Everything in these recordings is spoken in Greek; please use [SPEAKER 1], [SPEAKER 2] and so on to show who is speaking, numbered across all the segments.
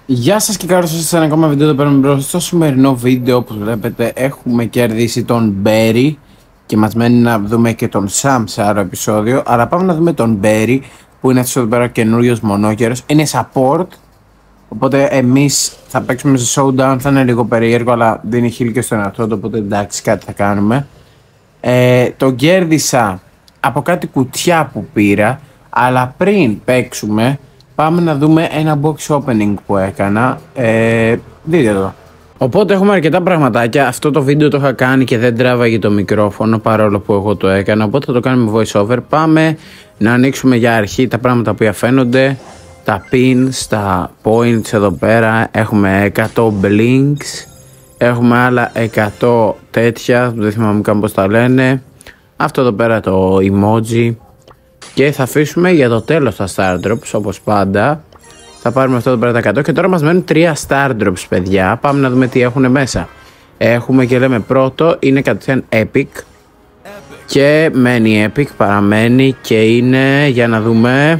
[SPEAKER 1] Γεια σας και καλώς ήρθατε σε ένα ακόμα βίντεο εδώ πέρα μπρος. Στο σημερινό βίντεο, όπως βλέπετε, έχουμε κερδίσει τον Μπέρι και μας μένει να δούμε και τον Σαμ σε άλλο επεισόδιο. Αλλά πάμε να δούμε τον Μπέρι που είναι αυτός εδώ πέρα καινούριος μονόκερος. Είναι support, οπότε εμείς θα παίξουμε σε showdown. Θα είναι λίγο περίεργο, αλλά δίνει heal και στον εαυτό του, οπότε εντάξει, κάτι θα κάνουμε. Τον κέρδισα από κάτι κουτιά που πήρα, αλλά πριν παίξουμε πάμε να δούμε ένα box opening που έκανα. Δείτε εδώ. Οπότε έχουμε αρκετά πραγματάκια. Αυτό το βίντεο το είχα κάνει και δεν τράβαγε το μικρόφωνο παρόλο που εγώ το έκανα. Οπότε θα το κάνουμε voice over. Πάμε να ανοίξουμε για αρχή τα πράγματα που φαίνονται. Τα pins, τα points εδώ πέρα. Έχουμε 100 blinks. Έχουμε άλλα 100 τέτοια. Δεν θυμάμαι καν πώς τα λένε. Αυτό εδώ πέρα το emoji. Και θα αφήσουμε για το τέλος τα star drops, όπως πάντα. Θα πάρουμε αυτό εδώ πέρα τα 100 και τώρα μας μένουν 3 star drops, παιδιά. Πάμε να δούμε τι έχουν μέσα. Έχουμε και λέμε πρώτο, είναι κατευθείαν epic. Και μένει epic, παραμένει και είναι, για να δούμε.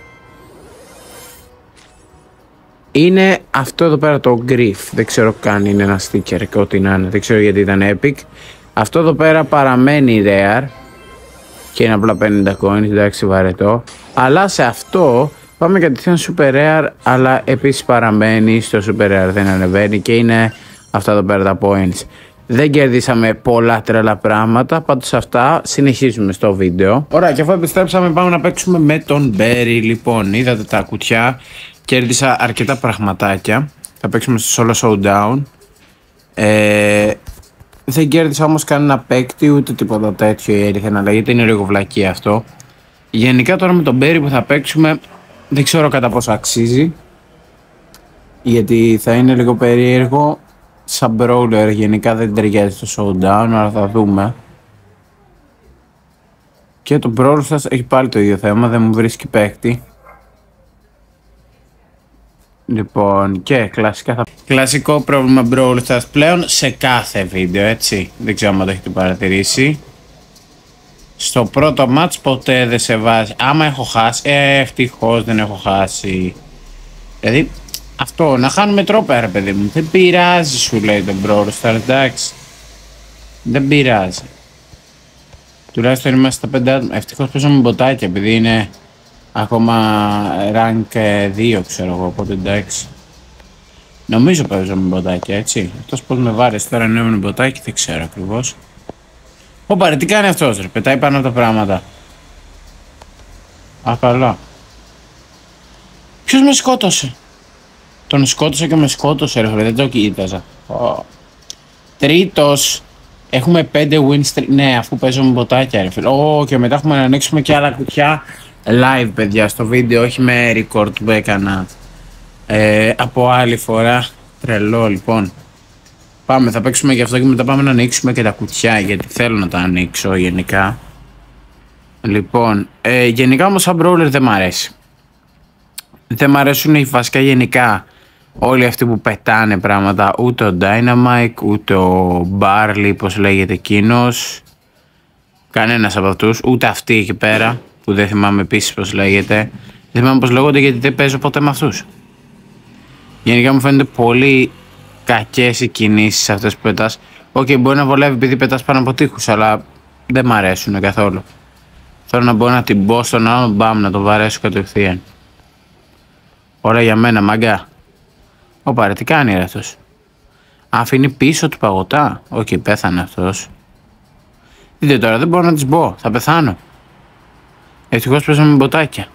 [SPEAKER 1] Είναι αυτό εδώ πέρα το griff. Δεν ξέρω καν, είναι ένα sticker και ό,τι να είναι. Δεν ξέρω γιατί ήταν epic. Αυτό εδώ πέρα παραμένει rare. Και είναι απλά 50 coins, εντάξει, βαρετό. Αλλά σε αυτό πάμε κατευθείαν super rare, αλλά επίσης παραμένει στο super rare, δεν ανεβαίνει και είναι αυτά εδώ πέρα τα points. Δεν κερδίσαμε πολλά τρελά πράγματα, πάντως αυτά συνεχίζουμε στο βίντεο. Ωραία, και αφού επιστρέψαμε πάμε να παίξουμε με τον Μπέρι. Λοιπόν, είδατε τα κουτιά, κέρδισα αρκετά πραγματάκια. Θα παίξουμε στο solo showdown. Δεν κέρδισα όμως κανένα παίκτη ούτε τίποτα τέτοιο, η αλήθεια να λέγεται, είναι λίγο βλακή αυτό. Γενικά τώρα με τον Μπέρι που θα παίξουμε δεν ξέρω κατά πόσο αξίζει, γιατί θα είναι λίγο περίεργο. Σαν brawler γενικά δεν ταιριάζει στο showdown, αλλά θα δούμε. Και το Brawl σας έχει πάλι το ίδιο θέμα, δεν μου βρίσκει παίκτη. Λοιπόν, και κλασικά κλασικό πρόβλημα Brawl Stars πλέον σε κάθε βίντεο, έτσι. Δεν ξέρω αν το έχετε παρατηρήσει. Στο πρώτο match ποτέ δεν σε βάζει. Άμα έχω χάσει, ευτυχώς δεν έχω χάσει. Δηλαδή, αυτό, να χάνουμε τρόπια ρε παιδί μου. Δεν πειράζει, σου λέει το Brawl Stars, εντάξει. Δεν πειράζει. Τουλάχιστον είμαστε στα 5 άτομα. Ευτυχώς παίζουμε μποτάκια, επειδή είναι ακόμα rank 2, ξέρω εγώ, οπότε εντάξει. Νομίζω παίζω με μποτάκια, έτσι. Αυτός πως με βάρεσε τώρα να έμεινε μποτάκι, δεν ξέρω ακριβώς. Ωπα ρε, τι κάνει αυτός ρε, πετάει πάνω από τα πράγματα. Α, καλά. Ποιος με σκότωσε? Τον σκότωσε και με σκότωσε ρε, δεν το κοίταζα. Τρίτος. Έχουμε 5 win streak, ναι, αφού παίζω με μποτάκια ρε φίλε. Και μετά έχουμε να ανοίξουμε και άλλα κουτιά live, παιδιά, στο βίντεο, όχι με record που έκανα από άλλη φορά. Τρελό, λοιπόν. Πάμε, θα παίξουμε γι' αυτό και μετά πάμε να ανοίξουμε και τα κουτιά, γιατί θέλω να τα ανοίξω γενικά. Λοιπόν, γενικά όμως σαν brawler δεν μ' αρέσει. Δεν μ' αρέσουν οι βασικά γενικά όλοι αυτοί που πετάνε πράγματα. Ούτε ο Dynamite, ούτε ο Barley, πως λέγεται εκείνος. Κανένας από αυτούς, ούτε αυτοί εκεί πέρα, που δεν θυμάμαι επίσης πως λέγεται. Δεν θυμάμαι πως λέγονται γιατί δεν παίζω ποτέ με αυτούς. Γενικά μου φαίνονται πολύ κακές οι κινήσεις αυτές που πετάς. Μπορεί να βολεύει επειδή πετάς πάνω από τείχους, αλλά δεν μ' αρέσουν καθόλου. Θέλω να μπορώ να την μπω στον άλλο, μπαμ, να το βαρέσω κατευθείαν. Ωραία για μένα, μαγκά. Ρε, τι κάνει ρε αυτός? Αφήνει πίσω του παγωτά. Πέθανε αυτός. Δείτε τώρα, δεν μπορώ να τις μπω, θα πεθάνω. Ευτυχώς παίζαμε με μποτάκια.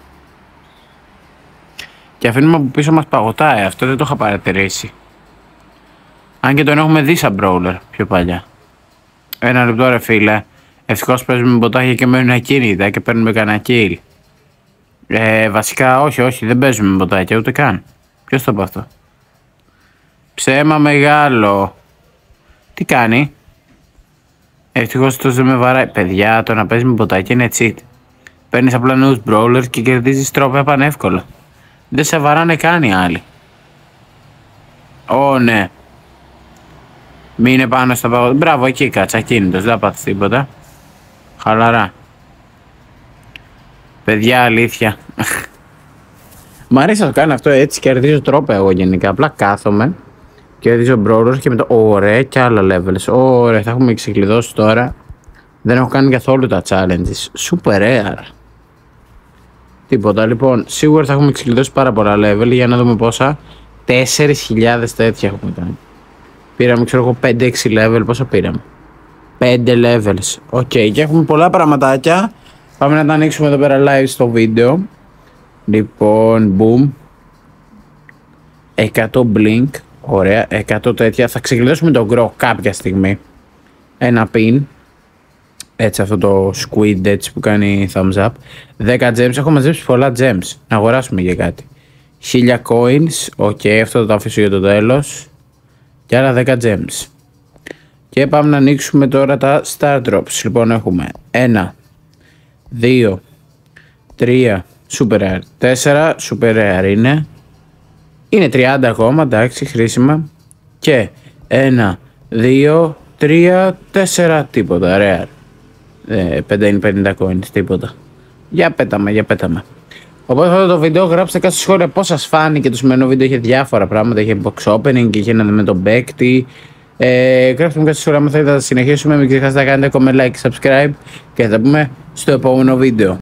[SPEAKER 1] Και αφήνουμε από πίσω μας παγωτά, αυτό δεν το είχα παρατηρήσει. Αν και τον έχουμε δει σαν brawler πιο παλιά. Ένα λεπτό ρε φίλε. Ευτυχώς παίζουμε με μποτάκια και μένουν ακίνητα και παίρνουμε κανένα kill. Βασικά όχι, δεν παίζουμε με μποτάκια ούτε καν. Ποιος το είπε αυτό? Ψέμα μεγάλο. Τι κάνει? Ευτυχώς αυτός δεν με βαράει. Παιδιά, το να παίζει με μποτάκια είναι cheat. Παίρνεις απλά νέους brawlers και κερδίζεις τρόπια πανεύκολα. Δεν σε βαράνε καν οι άλλοι. Ναι. Μείνε πάνω στα παγωτά. Μπράβο, εκεί κάτσα, ακίνητος, δεν θα πάθεις τίποτα. Χαλαρά. Παιδιά, αλήθεια. Μ' αρέσει να το κάνω αυτό, έτσι κερδίζω τρόπαια εγώ γενικά. Απλά κάθομαι, κερδίζω μπρόρος και μετά. Ωραία, και άλλα levels. Ωραία, θα έχουμε ξεκλειδώσει τώρα. Δεν έχω κάνει καθόλου τα challenges. Super rare. Τίποτα, λοιπόν. Σίγουρα θα έχουμε ξεκλειδώσει πάρα πολλά level για να δούμε πόσα. 4.000 τέτοια έχουμε κάνει. Πήραμε, ξέρω εγώ, 5-6 level. Πόσα πήραμε? 5 levels. Οκ, και έχουμε πολλά πραγματάκια. Πάμε να τα ανοίξουμε εδώ πέρα live στο βίντεο. Λοιπόν, boom. 100 blink. Ωραία, 100 τέτοια. Θα ξεκλειδώσουμε τον Grow κάποια στιγμή. Ένα pin. Έτσι, αυτό το squid έτσι που κάνει thumbs up. 10 gems. Έχω μαζέψει πολλά gems. Να αγοράσουμε για κάτι. 1000 coins. Οκ, αυτό θα το αφήσω για το τέλος. Και άλλα 10 gems. Και πάμε να ανοίξουμε τώρα τα star drops. Λοιπόν, έχουμε 1, 2, 3, super rare. 4, super rare είναι. Είναι 30 ακόμα, εντάξει, χρήσιμα. Και 1, 2, 3, 4, τίποτα, rare. 50 coins, τίποτα. Για πέταμε. Οπότε αυτό το βίντεο γράψτε κάτω στα σχόλια πώς σας φάνηκε το σημερινό βίντεο. Είχε διάφορα πράγματα, είχε box opening και είχε να δούμε τον παίκτη. Γράψτε μου κάτω στα σχόλια αν θέλετε να συνεχίσουμε. Μην ξεχάσετε να κάνετε comment, like, subscribe και θα τα πούμε στο επόμενο βίντεο.